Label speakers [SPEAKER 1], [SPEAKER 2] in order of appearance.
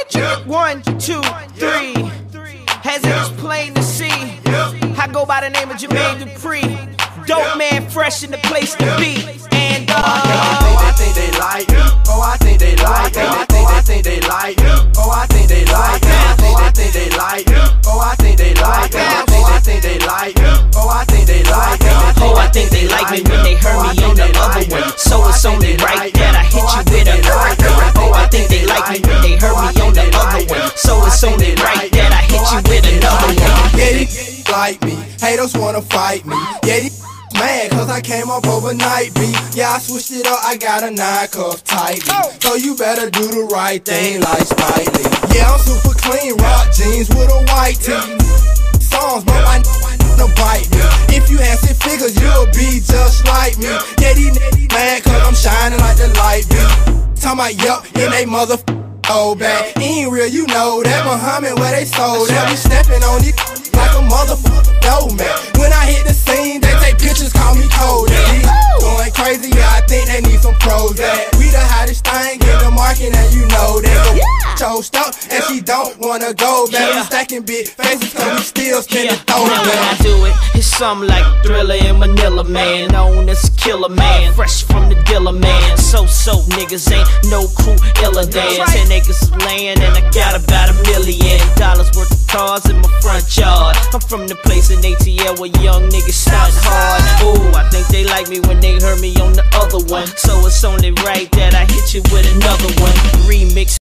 [SPEAKER 1] Check it, 1, 2, 3. As it is plain to see, I go by the name of Jermaine Dupri. Dope man, fresh in the place to be. And
[SPEAKER 2] I think they like me. Oh, I think they like me. I think they like me. Oh, I think they like me. I think they like me. Oh, I think they like me. I think they like me. Oh, I think they like me.
[SPEAKER 3] Oh, I think they like me when they heard me on the other one. So it's only right that I hit you with another one. Oh, I think they like me when they heard me on the other one. So it's only right that I hit you with another one.
[SPEAKER 2] Yeah, these like me. Haters wanna fight me. Yeah, these mad cause I came up overnight, B. Yeah, I switched it up, I got a 9 cuff tightly. So you better do the right thing like Spike Lee. Yeah, I'm super clean, rock jeans with a white tee. Songs, but I no bite me. If you had 6 figures, you'll be just like me. Yeah, these niggas mad cause I'm shining like the light, B. Talking about yup, in they old bag. Ain't real, you know that. Muhammad where they sold that. We stepping on it like a motherfucker, no man. When I hit the scene, they take pictures, call me cold. Going crazy, yeah, I think they need some pros. We the hottest thing in the market, and you know that. Choked up, and she don't wanna go back. We stacking big faces, cause we still spinning
[SPEAKER 3] Now when I do it, it's something like Thriller in Manila, man. Known as Killer Man, fresh from the dealer, man. So niggas ain't no crew iller than 10 acres of land, and I got about $1 million worth of cars in my front yard. I'm from the place in ATL where young niggas stunt hard. Ooh, I think they like me when they heard me on the other one. So it's only right that I hit you with another one. Remix